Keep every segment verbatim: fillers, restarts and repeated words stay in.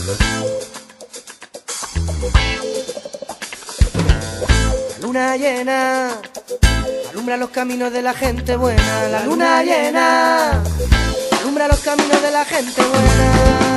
La luna llena alumbra los caminos de la gente buena. La luna llena alumbra los caminos de la gente buena.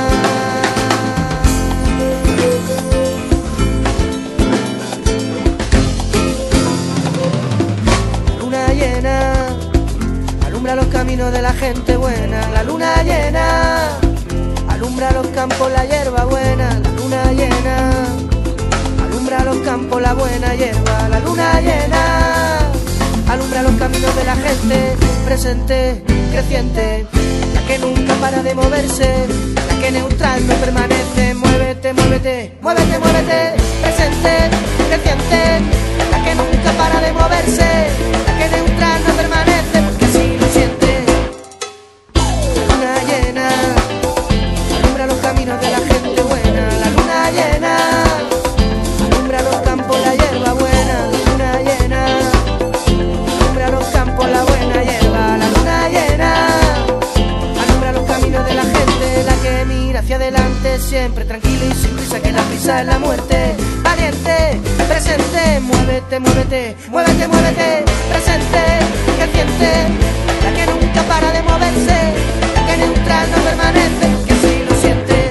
La luna llena alumbra los caminos de la gente buena. La luna llena alumbra los campos, la hierba buena. La luna llena alumbra los campos, la buena hierba. La luna llena alumbra los caminos de la gente presente, creciente, la que nunca para de moverse, la que neutral no permanece. Muévete, muévete, muévete, muévete, presente, creciente, la que nunca para de moverse, la que neutral no permanece, porque así lo siente. La luna llena alumbra los caminos de la gente buena. La luna llena alumbra los campos, la hierba buena. La luna llena alumbra los campos, la buena hierba. La luna llena alumbra los caminos de la gente, la que mira hacia adelante siempre tranquila y sin prisa, que la prisa es la muerte. Valiente, presente, muévete, muévete, muévete, muévete, presente, creciente, la que nunca para de moverse, la que neutral no permanece, porque así lo siente.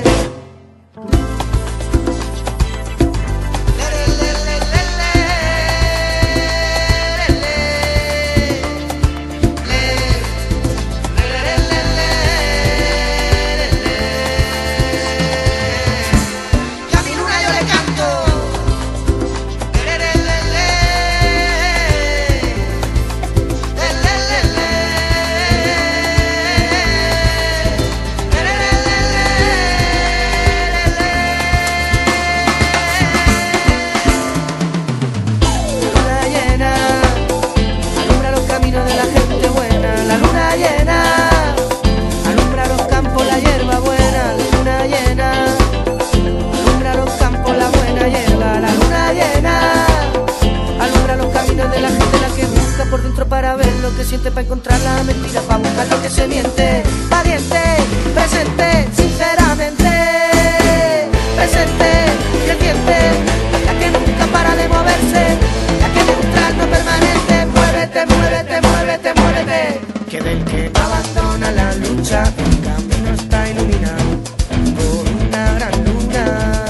Por dentro para ver lo que siente, para encontrar la mentira, para buscar lo que se miente. Valiente, presente, sinceramente, presente, creciente, la que nunca para de moverse, la que neutral no permanece. Muévete, muévete, muévete, muévete, que del que no abandona la lucha el camino está iluminado por una gran luna.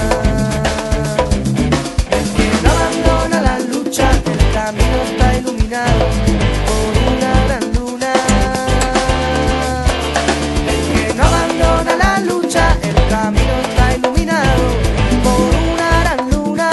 El que no abandona la lucha el camino está iluminado por una gran luna. El que no abandona la lucha, el camino está iluminado por una gran luna.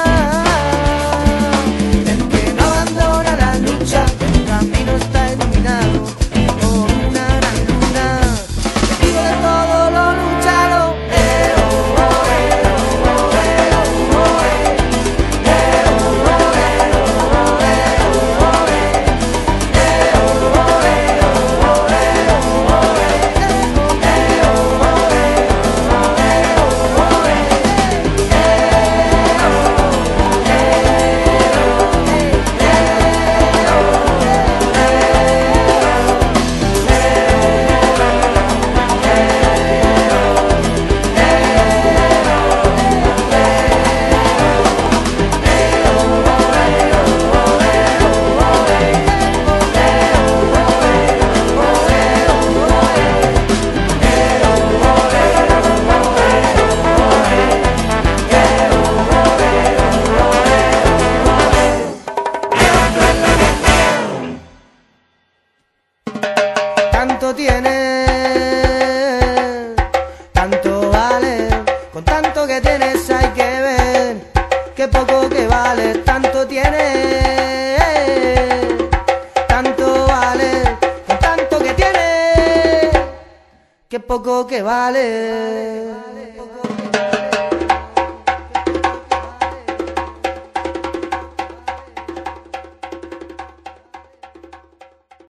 El que no abandona la lucha, el camino está iluminado por una gran luna. Testigo de todo lo luchado, eh, oh, oh, eh, oh, oh, eh, oh, oh, eh, eh, oh, oh, eh, oh, oh, eh. Tanto tiene, tanto vale, con tanto que tienes hay que ver que poco que vale. Tanto tiene, tanto vale, con tanto que tiene que poco que vale.